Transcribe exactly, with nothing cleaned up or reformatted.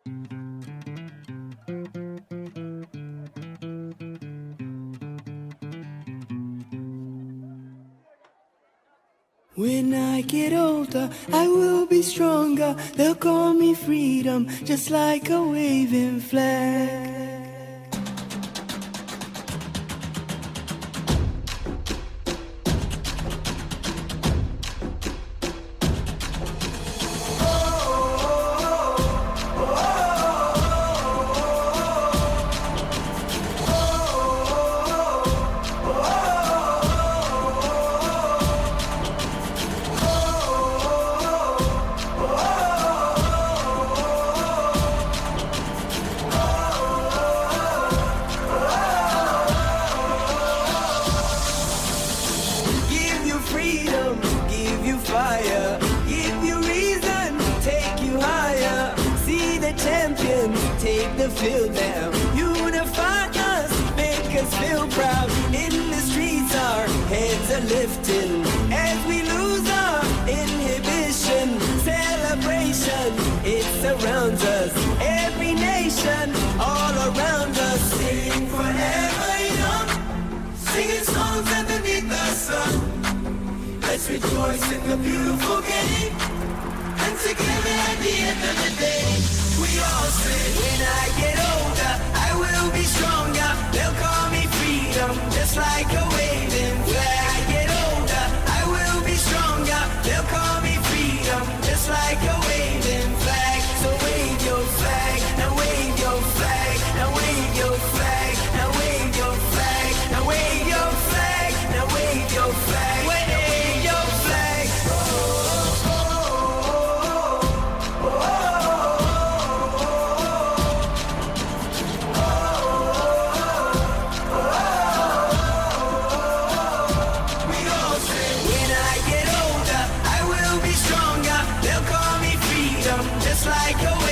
When I get older, I will be stronger. They'll call me freedom, just like a waving flag. Feel them, unify us, make us feel proud. In the streets our heads are lifting as we lose our inhibition. Celebration, it surrounds us, every nation, all around us. Sing forever young, singing songs underneath the sun. Let's rejoice in the beautiful game, and together at the end of the day we all say, when I get older, I will be stronger. They'll call me freedom, just like a waving flag. I get older, I will be stronger. They'll call me freedom, just like a waving flag. So wave your flag, now wave your flag, now wave your flag, now wave your flag, now wave your flag, now wave your flag, wave your flag. Oh, oh, oh, oh, oh, oh. Just like a